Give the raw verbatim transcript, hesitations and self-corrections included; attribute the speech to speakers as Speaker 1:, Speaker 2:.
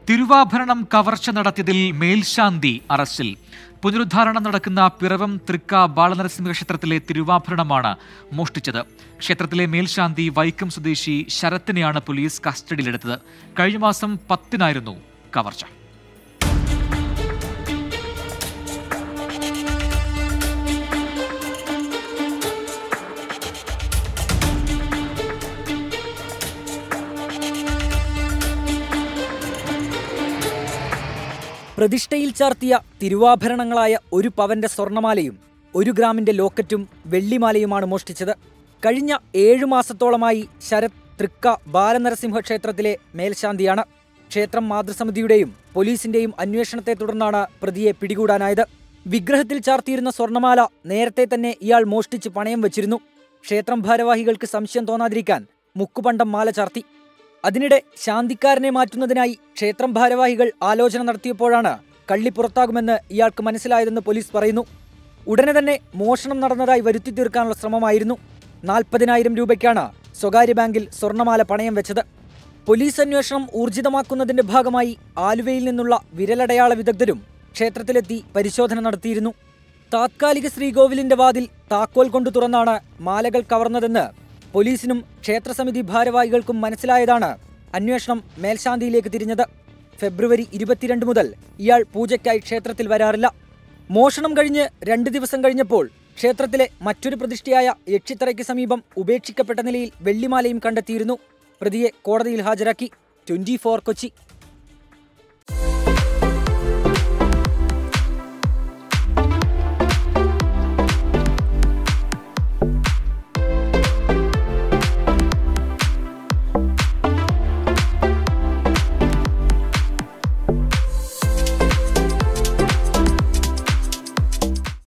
Speaker 1: തിരുവാഭരണം കവർച്ച നടത്തിയതിൽ മേൽശാന്തി അറസ്റ്റിൽ. പുനരുദ്ധാരണം നടക്കുന്ന പിറവം തൃക്ക ബാലനരസിംഹ ക്ഷേത്രത്തിലെ തിരുവാഭരണമാണ് മോഷ്ടിച്ചത്. ക്ഷേത്രത്തിലെ മേൽശാന്തി വൈക്കം സ്വദേശി ശരത്തിനെയാണ് പോലീസ് കസ്റ്റഡിയിലെടുത്തത്. കഴിഞ്ഞ മാസം പത്തിനായിരുന്നു കവർച്ച.
Speaker 2: പ്രതിഷ്ഠയിൽ ചാർത്തിയ തിരുവാഭരണങ്ങളായ ഒരു പവന്റെ സ്വർണമാലയും ഒരു ഗ്രാമിന്റെ ലോക്കറ്റും വെള്ളിമാലയുമാണ് മോഷ്ടിച്ചത്. കഴിഞ്ഞ ഏഴു മാസത്തോളമായി ശരത് തൃക്ക ബാലനരസിംഹ ക്ഷേത്രത്തിലെ മേൽശാന്തിയാണ്. ക്ഷേത്രം മാതൃസമിതിയുടെയും പോലീസിന്റെയും അന്വേഷണത്തെ തുടർന്നാണ് പ്രതിയെ പിടികൂടാനായത്. വിഗ്രഹത്തിൽ ചാർത്തിയിരുന്ന സ്വർണമാല നേരത്തെ തന്നെ ഇയാൾ മോഷ്ടിച്ച് പണയം വെച്ചിരുന്നു. ക്ഷേത്രം ഭാരവാഹികൾക്ക് സംശയം തോന്നാതിരിക്കാൻ മുക്കുപണ്ടം മാല ചാർത്തി. അതിനിടെ ശാന്തിക്കാരനെ മാറ്റുന്നതിനായി ക്ഷേത്രം ഭാരവാഹികൾ ആലോചന നടത്തിയപ്പോഴാണ് കള്ളി പുറത്താകുമെന്ന് ഇയാൾക്ക് മനസ്സിലായതെന്ന് പോലീസ് പറയുന്നു. ഉടനെ തന്നെ മോഷണം നടന്നതായി വരുത്തി തീർക്കാനുള്ള ശ്രമമായിരുന്നു. നാൽപ്പതിനായിരം രൂപയ്ക്കാണ് സ്വകാര്യ ബാങ്കിൽ സ്വർണമാല പണയം വെച്ചത്. പോലീസ് അന്വേഷണം ഊർജിതമാക്കുന്നതിന്റെ ഭാഗമായി ആലുവയിൽ നിന്നുള്ള വിരലടയാള വിദഗ്ധരും ക്ഷേത്രത്തിലെത്തി പരിശോധന നടത്തിയിരുന്നു. താത്കാലിക ശ്രീകോവിലിന്റെ വാതിൽ താക്കോൽ കൊണ്ടു തുറന്നാണ് മാലകൾ കവർന്നതെന്ന് പോലീസിനും ക്ഷേത്രസമിതി ഭാരവാഹികൾക്കും മനസ്സിലായതാണ് അന്വേഷണം മേൽശാന്തിയിലേക്ക് തിരിഞ്ഞത്. ഫെബ്രുവരി ഇരുപത്തിരണ്ട് മുതൽ ഇയാൾ പൂജയ്ക്കായി ക്ഷേത്രത്തിൽ വരാറില്ല. മോഷണം കഴിഞ്ഞ് രണ്ട് ദിവസം കഴിഞ്ഞപ്പോൾ ക്ഷേത്രത്തിലെ മറ്റൊരു പ്രതിഷ്ഠയായ യക്ഷിത്തറയ്ക്ക് സമീപം ഉപേക്ഷിക്കപ്പെട്ട നിലയിൽ വെള്ളിമാലയും കണ്ടെത്തിയിരുന്നു. പ്രതിയെ കോടതിയിൽ ഹാജരാക്കി. Twenty four Kochi.